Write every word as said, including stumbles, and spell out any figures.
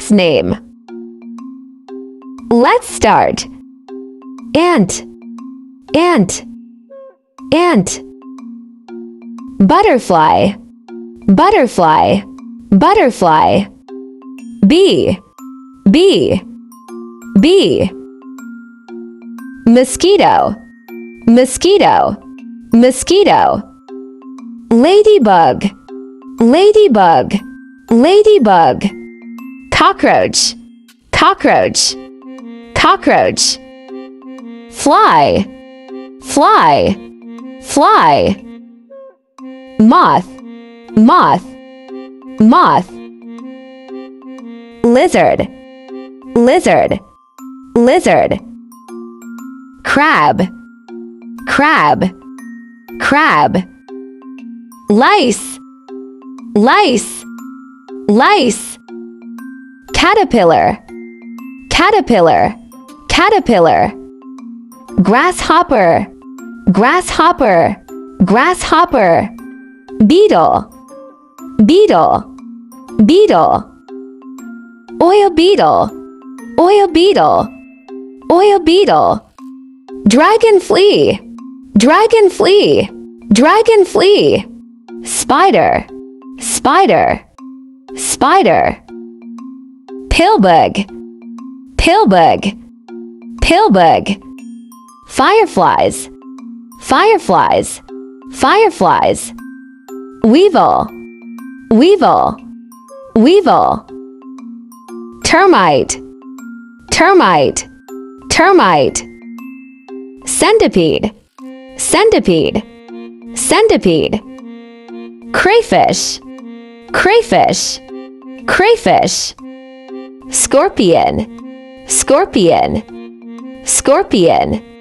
cat's name? Let's start. Ant, ant, ant. Butterfly, butterfly, butterfly. Bee, bee, bee. Mosquito, mosquito, mosquito. Ladybug, ladybug, ladybug. Cockroach, cockroach, cockroach. Fly, fly, fly. Moth, moth, moth. Lizard, lizard, lizard. Crab, crab, crab. Lice, lice, lice. Caterpillar, caterpillar, caterpillar. Grasshopper, grasshopper, grasshopper. Beetle, beetle, beetle. Oil beetle, oil beetle, oil beetle. Dragonfly, dragonfly, dragonfly. Spider, spider, spider. Pillbug, pillbug, pillbug. Fireflies, fireflies, fireflies. Weevil, weevil, weevil. Termite, termite, termite. Centipede, centipede, centipede. Crayfish, crayfish, crayfish. Scorpion, scorpion, scorpion.